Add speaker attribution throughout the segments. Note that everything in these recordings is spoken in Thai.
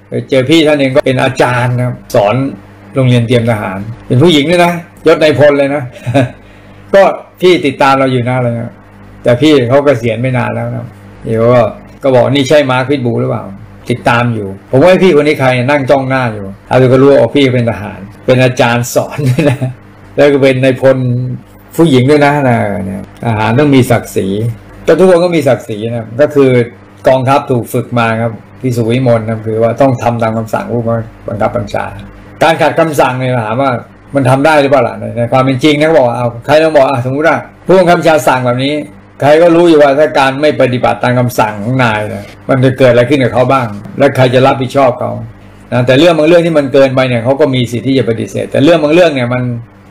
Speaker 1: เจอพี่ท่านเองก็เป็นอาจารย์ครับสอนโรงเรียนเตรียมทหารเป็นผู้หญิงด้วยนะยศนายพลเลยนะ ก็พี่ติดตามเราอยู่นะอะไรนะแต่พี่เขาเกษียณไม่นานแล้วนะเดี๋ยวก็บอกนี่ใช่มาร์คพิทบูลหรือเปล่าติดตามอยู่ผมว่าพี่คนนี้ใครนั่งจ้องหน้าอยู่เอาดูก็รู้ว่าพี่เป็นทหารเป็นอาจารย์สอนนะแล้วก็เป็นนายพลผู้หญิงด้วยนะทหารต้องมีศักดิ์ศรีแต่ทุกคนก็มีศักดิ์ศรีนะก็คือกองทัพถูกฝึกมาครับพี่สุวิมลนะคือว่าต้องทำตามคำสั่งผู้บังคับบัญชาการขัดคำสั่งเนี่ยถามว่ามันทำได้หรือเปล่าล่ะในความเป็นจริงนะบอกเอาใครต้องบอกสมมติว่าผู้บังคับบัญชาสั่งแบบนี้ใครก็รู้อยู่ว่าถ้าการไม่ปฏิบัติตามคำสั่งของนายนะมันจะเกิดอะไรขึ้นกับเขาบ้างและใครจะรับผิดชอบเขานะแต่เรื่องบางเรื่องที่มันเกินไปเนี่ยเขาก็มีสิทธิ์ที่จะปฏิเสธแต่เรื่องบางเรื่องเนี่ยมัน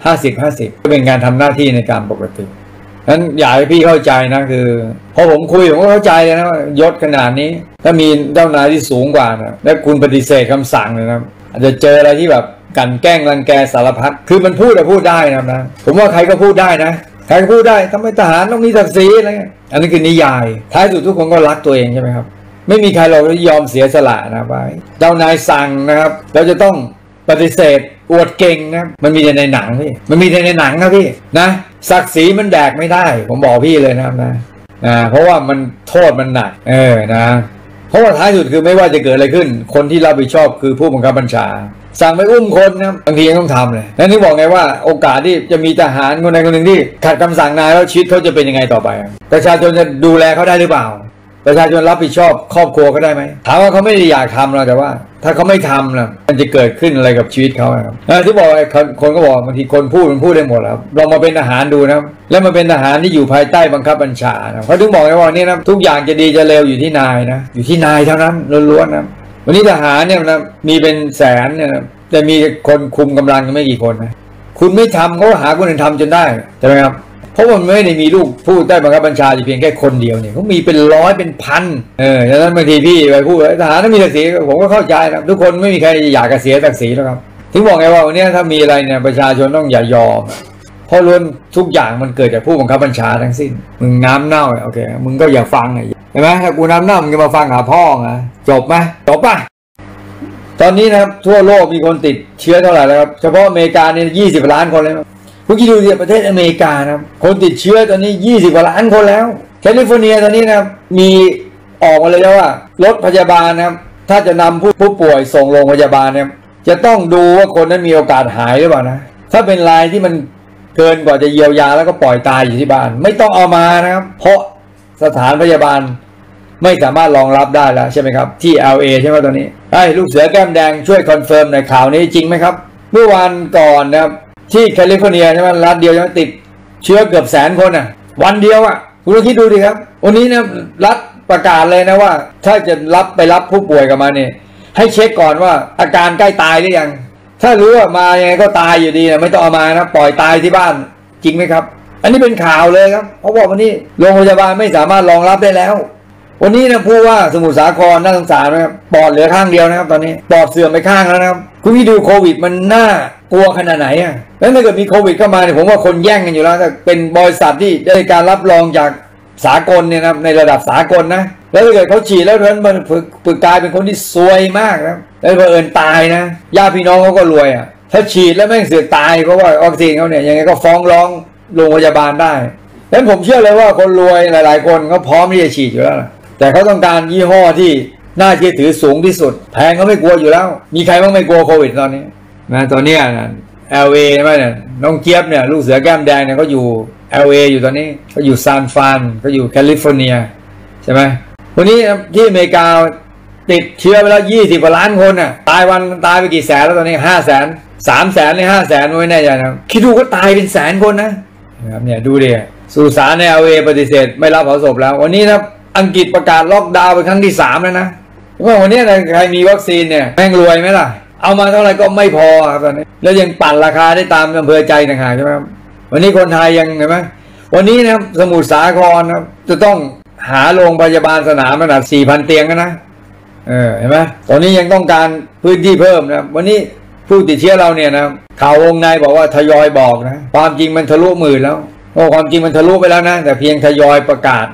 Speaker 1: 50-50ก็เป็นการทำหน้าที่ในการปกตินั้นอยากให้พี่เข้าใจนะคือพอผมคุยผมก็เข้าใจเลยนะว่ายศขนาดนี้ถ้ามีเจ้านายที่สูงกว่านะและคุณปฏิเสธคำสั่งเลยนะอาจจะเจออะไรที่แบบกันแกล้งรังแกสารพัดคือมันพูดได้นะผมว่าใครก็พูดได้นะใครก็พูดได้ทำไมทหารต้องมีศักดิ์ศรีอะไรเงี้ยอันนี้คือนิยายท้ายสุดทุกคนก็รักตัวเองใช่ไหมครับไม่มีใครเรายอมเสียสละนะไปเจ้านายสั่งนะครับเราจะต้องปฏิเสธอวดเก่งนะมันมีแต่ในหนังพี่มันมีแต่ในหนังนะพี่นะศักดิ์ศรีมันแดกไม่ได้ผมบอกพี่เลยนะครับนะเพราะว่ามันโทษมันหนักนะเพราะว่าท้ายสุดคือไม่ว่าจะเกิดอะไรขึ้นคนที่รับผิดชอบคือผู้บังคับบัญชาสั่งไปอุ้มคนนะบางทียังต้องทำเลยนั่นที่บอกไงว่าโอกาสที่จะมีทหารคนใดคนหนึ่งที่ขัดคำสั่งนายแล้วชีวิตเขาจะเป็นยังไงต่อไปประชาชนจะดูแลเขาได้หรือเปล่าประชาชนรับผิดชอบครอบครัวเขาได้ไหมถามว่าเขาไม่ได้อยากทำหรอกแต่ว่าถ้าเขาไม่ทำนะมันจะเกิดขึ้นอะไรกับชีวิตเขาครับที่บอกคนก็บอกบางทีคนพูดมันพูดได้หมดแล้วลองมาเป็นทหารดูนะแล้วมาเป็นทหารที่อยู่ภายใต้บังคับบัญชานะเขาถึงบอกไงว่านี่นะทุกอย่างจะดีจะเลวอยู่ที่นายนะอยู่ที่นายเท่านั้นล้วนๆนะวันนี้ทหารเนี่ยนะมีเป็นแสนเนี่ยนะแต่มีคนคุมกำลังไม่กี่คนนะคุณไม่ทำเขาหาคนอื่นทำจนได้ใช่ไหมครับเพราะมันไม่ได้มีลูกพูดได้บังคับบัญชาเพียงแค่คนเดียวเนี่ยเขามีเป็นร้อยเป็นพันดังนั้นบางทีพี่ไปพูดทหารต้องมีศักดิ์ศรีผมก็เข้าใจนะทุกคนไม่มีใครอยากจะเสียศักดิ์ศรีแล้วครับถึงบอกไงว่าวันนี้ถ้ามีอะไรเนี่ยประชาชนต้องอย่ายอมเพราะล้วนทุกอย่างมันเกิดจากผู้บังคับบัญชาทั้งสิ้นมึงน้ำเน่าโอเคมึงก็อย่าฟังเห็นไหมถ้ากูน้ำเน่ามึงจะมาฟังหาพ่อไงจบไหมจบป่ะตอนนี้นะครับทั่วโลกมีคนติดเชื้อเท่าไหร่แล้วครับเฉพาะอเมริกาเนี่ย20 ล้านคนเลยพวกที่ดูที่ประเทศอเมริกานะคนติดเชื้อตอนนี้20 กว่าล้านคนแล้วแคลิฟอร์เนียตอนนี้นะมีออกมาเลยแล้วว่ารถพยาบาลนะครับถ้าจะนำผู้ป่วยส่งโรงพยาบาลเนี่ยจะต้องดูว่าคนนั้นมีโอกาสหายหรือเปล่านะถ้าเป็นรายที่มันเกินกว่าจะเยียวยาแล้วก็ปล่อยตายอยู่ที่บ้านไม่ต้องเอามานะครับเพราะสถานพยาบาลไม่สามารถรองรับได้แล้วใช่ไหมครับที่ LA ใช่ไหมตอนนี้ลูกเสือแก้มแดงช่วยคอนเฟิร์มในข่าวนี้จริงไหมครับเมื่อวันก่อนนะครับที่แคลิฟอร์เนียใช่ไหมรัฐเดียวยังติดเชื้อเกือบ100,000 คนวันเดียวคุณลองคิดดูดิครับวันนี้นะรัฐประกาศเลยนะว่าถ้าจะไปรับผู้ป่วยกับมาเนี่ยให้เช็คก่อนว่าอาการใกล้ตายหรือยังถ้ารู้ว่ามายังไงก็ตายอยู่ดีนะไม่ต้องเอามานะปล่อยตายที่บ้านจริงไหมครับอันนี้เป็นข่าวเลยครับเพราะว่าวันนี้โรงพยาบาลไม่สามารถรองรับได้แล้ววันนี้นะผู้ว่าสมุทรสาครน่าสงสารนะครับปอดเหลือข้างเดียวนะครับตอนนี้ปอดเสื่อมไปข้างแล้วนะครับคุณพี่ดูโควิดมันน่ากลัวขนาดไหนแล้วถ้าเกิดมีโควิดเข้ามาเนี่ยผมว่าคนแย่งกันอยู่แล้วถ้าเป็นบริษัทที่ได้การรับรองจากสากลเนี่ยนะในระดับสากลนะแล้วถ้าเกิดเขาฉีดแล้วมันฝึกกลายเป็นคนที่ซวยมากนะแล้วเผอิญตายนะญาติพี่น้องเขาก็รวยถ้าฉีดแล้วแม่งเสือกตายเพราะว่าวัคซีนเขาเนี่ยยังไงก็ฟ้องร้องโรงพยาบาลได้ดังนั้นผมเชื่อเลยว่าคนรวยหลายๆคนเขาพร้อมที่จะฉีดอยู่แล้วแต่เขาต้องการยี่ห้อที่น่าเชื่อถือสูงที่สุดแพงเขาไม่กลัวอยู่แล้วมีใครบ้างไม่กลัวโควิดตอนนี้นะตอนนี้LA ใช่ไหมเนี่ยน้องเจี๊ยบเนี่ยลูกเสือแก้มแดงเนี่ยเขาอยู่ LA อยู่ตอนนี้เขาอยู่ซานฟรานเขาอยู่แคลิฟอร์เนียใช่ไหมวันนี้ที่อเมริกาติดเชื้อไปแล้ว20 กว่าล้านคนตายไปกี่แสนแล้วตอนนี้500,000 300,000หรือ500,000ไม่แน่ใจนะคิดดูก็ตายเป็น100,000 คนนะครับเนี่ยดูดิสุสานใน LA ปฏิเสธไม่รับเผาศพแล้ววันนี้นะอังกฤษประกาศล็อกดาวน์เป็นครั้งที่3แล้วนะว่าวันนี้ใครมีวัคซีนเนี่ยแม่งรวยไหมล่ะเอามาเท่าไหร่ก็ไม่พอครับตอนนี้แล้วยังปั่นราคาได้ตามอำเภอใจต่างหากใช่ไหมครับวันนี้คนไทยยังเห็นไหมวันนี้นะสมุทรสาครนะจะต้องหาโรงพยาบาลสนามขนาด 4,000 เตียงนะเห็นไหมตอนนี้ยังต้องการพื้นที่เพิ่มนะวันนี้ผู้ติดเชื้อเราเนี่ยนะข่าววงในบอกว่าทยอยบอกนะความจริงมันทะลุ10,000แล้วความจริงมันทะลุไปแล้วนะแต่เพียงทยอยประกาศ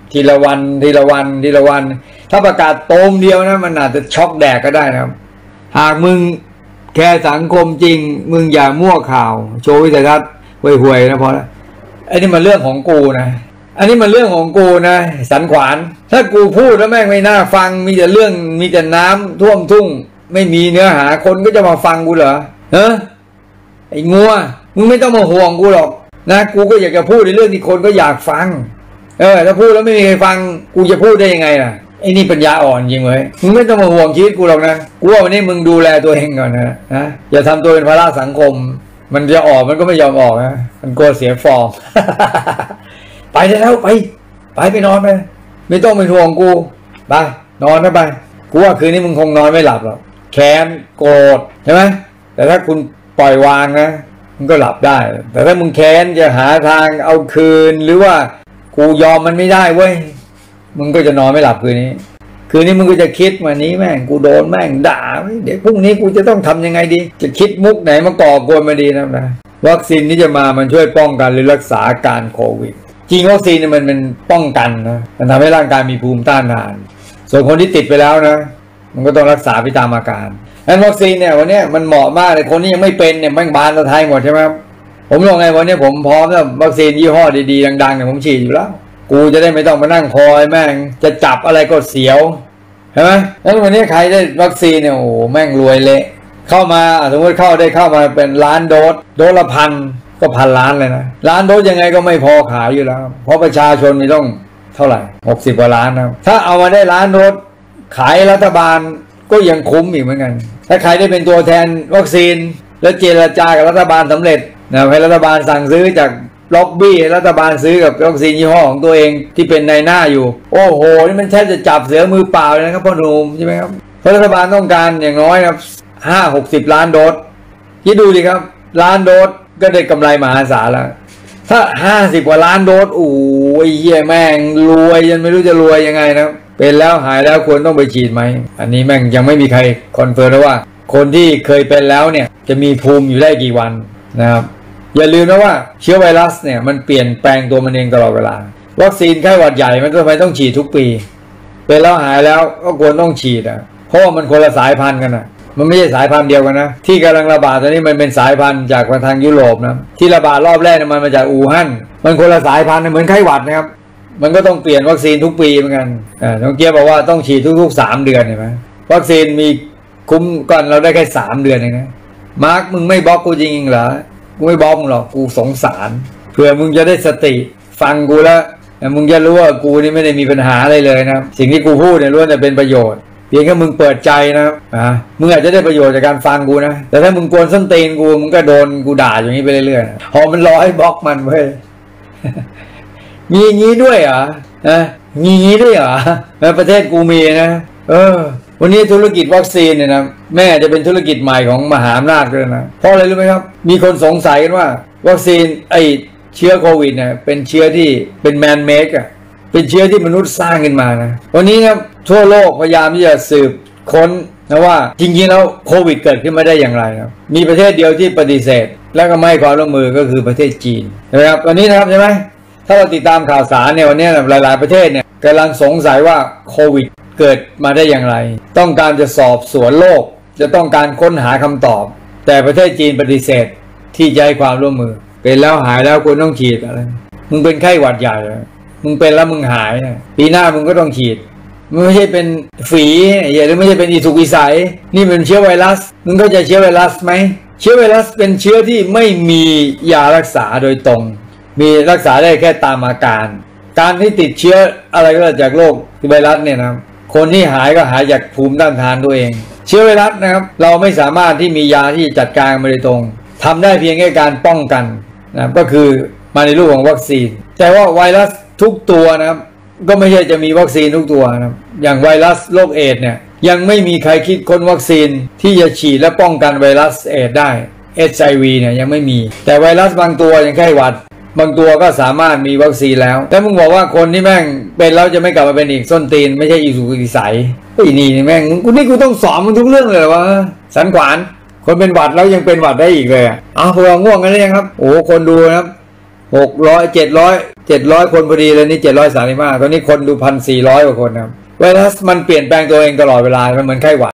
Speaker 1: ทีละวันถ้าประกาศโตมเดียวนะมันอาจจะช็อกแดกก็ได้นะครับหากมึงแค่สังคมจริงมึงอย่ามั่วข่าวโชว์วิสัยทัศน์ห่วยๆนะพอแล้วอันนี้มันเรื่องของกูนะอันนี้มันเรื่องของกูนะสันขวานถ้ากูพูดแล้วแม่งไม่น่าฟังมีแต่เรื่องมีแต่น้ำท่วมทุ่งไม่มีเนื้อหาคนก็จะมาฟังกูเหรอไอ้งัวมึงไม่ต้องมาห่วงกูหรอกนะกูก็อยากจะพูดในเรื่องที่คนก็อยากฟังถ้าพูดแล้วไม่มีใครฟังกูจะพูดได้ยังไงล่ะไอ้นี่ปัญญาอ่อนจริงเลยมึงไม่ต้องมาห่วงชีวิตกูหรอกนะกูว่าวันนี้มึงดูแลตัวเองก่อนนะอย่าทำตัวเป็นภาระสังคมมันจะออกมันก็ไม่ยอมออกนะมันกลัวเสียฟอร์ม ไปได้แล้วไปนอนไปไม่ต้องเป็นห่วงกูไปนอนนะไปกูว่าคืนนี้มึงคงนอนไม่หลับหรอกแค้นโกรธใช่ไหมแต่ถ้าคุณปล่อยวางนะมึงก็หลับได้แต่ถ้ามึงแค้นจะหาทางเอาคืนหรือว่ากูยอมมันไม่ได้เว้ยมึงก็จะนอนไม่หลับคืนนี้มึงก็จะคิดวันนี้แม่งกูโดนแม่งด่าเดี๋ยวพรุ่งนี้กูจะต้องทำยังไงดีจะคิดมุกไหนมาก่อกวนมาดีนะวัคซีนที่จะมามันช่วยป้องกันหรือรักษาการโควิดจริงวัคซีนเนี่ยมันเป็นป้องกันนะมันทำให้ร่างกายมีภูมิต้านทานส่วนคนที่ติดไปแล้วนะมันก็ต้องรักษาไปตามอาการงั้นวัคซีนเนี่ยวันนี้มันเหมาะมากเลยคนที่ยังไม่เป็นเนี่ยแม่งบานตะไทยหมดใช่ไหมผมลองไงวันนี้ผมพร้อมแล้ววัคซีนยี่ห้อดีๆดังๆเนี่ยผมฉีดอยู่แล้วกูจะได้ไม่ต้องมานั่งคอยแม่งจะจับอะไรก็เสียวใช่ไหมแล้ววันนี้ใครได้วัคซีนเนี่ยโอ้แม่งรวยเละเข้ามาสมมติเข้ามาเป็นล้านโดสละพันก็1,000 ล้านเลยนะล้านโดสยังไงก็ไม่พอขายอยู่แล้วเพราะประชาชนมีต้องเท่าไหร่60 กว่าล้านนะถ้าเอามาได้ล้านโดสขายรัฐบาลก็ยังคุ้มอีกเหมือนกันถ้าใครได้เป็นตัวแทนวัคซีนแล้วเจรจากับรัฐบาลสำเร็จนะให้รัฐบาลสั่งซื้อจากล็อบบี้รัฐบาลซื้อกับวัคซีนยี่ห้อของตัวเองที่เป็นในหน้าอยู่โอ้โหนี่มันแทบจะจับเสือมือเปล่าเลยนะครับพ่อหนุ่มใช่ไหมครับเพราะรัฐบาลต้องการอย่างน้อยครับ50-60 ล้านโดสคิดดูดิครับล้านโดสก็ได้กำไรมหาศาลแล้วถ้า50 กว่าล้านโดสโอ้ยเหี้ยแม่งรวยยังไม่รู้จะรวยยังไงนะเป็นแล้วหายแล้วควรต้องไปฉีดไหมอันนี้แม่งยังไม่มีใครคอนเฟิร์มแล้วว่าคนที่เคยเป็นแล้วเนี่ยจะมีภูมิอยู่ได้กี่วันนะครับอย่าลืมนะว่าเชื้อไวรัสเนี่ยมันเปลี่ยนแปลงตัวมันเองตลอดเวลาวัคซีนไข้หวัดใหญ่มันทำไมต้องฉีดทุกปีเป็นแล้วหายแล้วก็ควรต้องฉีดเพราะว่ามันคนละสายพันธุ์กันนะมันไม่ใช่สายพันธุ์เดียวกันนะที่กำลังระบาดตอนนี้มันเป็นสายพันธุ์จากทางยุโรปนะที่ระบาดรอบแรกมันมาจากอู่ฮั่นมันคนละสายพันธุ์เหมือนไข้หวัดนะครับมันก็ต้องเปลี่ยนวัคซีนทุกปีเหมือนกันน้องเกียร์บอกว่าต้องฉีดทุกๆ3 เดือนเห็นไหมวัคซีนมีคุ้มก่อนเราได้แค่3 เดือนเองนะมาร์คมึงไม่บล็อกกูจริงๆเหรอกูไม่บล็อกมึงหรอกกูสงสารเผื่อมึงจะได้สติฟังกูแล้วมึงจะรู้ว่ากูนี่ไม่ได้มีปัญหาอะไรเลยนะสิ่งที่กูพูดเนี่ยล้วนแต่เป็นประโยชน์เพียงแค่มึงเปิดใจนะมึงอาจจะได้ประโยชน์จากการฟังกูนะแต่ถ้ามึงกวนส้นตีนกูมึงก็โดนกูด่าอย่างนี้ไปเรื่อยๆพอมันรอให้บล็อกมันเว้ย มีอย่างนี้ด้วยเหรอมีอย่างนี้ด้วยเหรอประเทศกูมีนะวันนี้ธุรกิจวัคซีนเนี่ยนะแม่จะเป็นธุรกิจใหม่ของมหาอำนาจเลยนะเพราะอะไรรู้ไหมครับมีคนสงสัยกันว่าวัคซีนเชื้อโควิดเนี่ยเป็นเชื้อที่เป็นแมนเมคเป็นเชื้อที่มนุษย์สร้างขึ้นมานะวันนี้ครับทั่วโลกพยายามที่จะสืบค้นนะว่าจริงๆแล้วโควิดเกิดขึ้นมาได้อย่างไรครับมีประเทศเดียวที่ปฏิเสธแล้วก็ไม่ให้ความร่วมมือก็คือประเทศจีนนะครับวันนี้นะครับใช่ไหมถ้าเราติดตามข่าวสารเนี่ยวันนี้หลายๆประเทศเนี่ยกำลังสงสัยว่าโควิดเกิดมาได้อย่างไรต้องการจะสอบสวนโลกจะต้องการค้นหาคำตอบแต่ประเทศจีนปฏิเสธที่จะให้ความร่วมมือเป็นแล้วหายแล้วควรต้องฉีดอะไรมึงเป็นไข้หวัดใหญ่มึงเป็นแล้วมึงหายปีหน้ามึงก็ต้องฉีดมันไม่ใช่เป็นฝีหรือไม่ใช่เป็นอีสุกอีใสนี่เป็นเชื้อไวรัสมึงเข้าใจเชื้อไวรัสไหมเชื้อไวรัสเป็นเชื้อที่ไม่มียารักษาโดยตรงมีรักษาได้แค่ตามอาการที่ติดเชื้ออะไรก็จากโรคไวรัสเนี่ยนะคนที่หายก็หายจากภูมิต้านทานตัวเองเชื้อไวรัสนะครับเราไม่สามารถที่มียาที่จัดการมาโดยตรงทำได้เพียงแค่การป้องกันนะก็คือมาในรูปของวัคซีนแต่ว่าไวรัสทุกตัวนะครับก็ไม่ใช่จะมีวัคซีนทุกตัวนะครับอย่างไวรัสโรคเอดส์เนี่ยยังไม่มีใครคิดค้นวัคซีนที่จะฉีดและป้องกันไวรัสเอดส์ได้ HIV เนี่ยยังไม่มีแต่ไวรัสบางตัวอย่างไข้หวัดบางตัวก็สามารถมีวัคซีนแล้วแต่มึงบอกว่าคนที่แม่งเป็นแล้วจะไม่กลับมาเป็นอีกส้นตีนไม่ใช่อีสุกอีใสนี่แม่งกูต้องสอนมึงทุกเรื่องเลยวะสันขวานคนเป็นหวัดแล้วยังเป็นหวัดได้อีกเลยเผื่อง่วงกันหรือยังครับโอ้คนดูนะครับ 700 คนพอดีเลยนี่735ตอนนี้คนดู1,400 กว่าคนนะครับไวรัสมันเปลี่ยนแปลงตัวเองตลอดเวลามันเหมือนไข้หวัด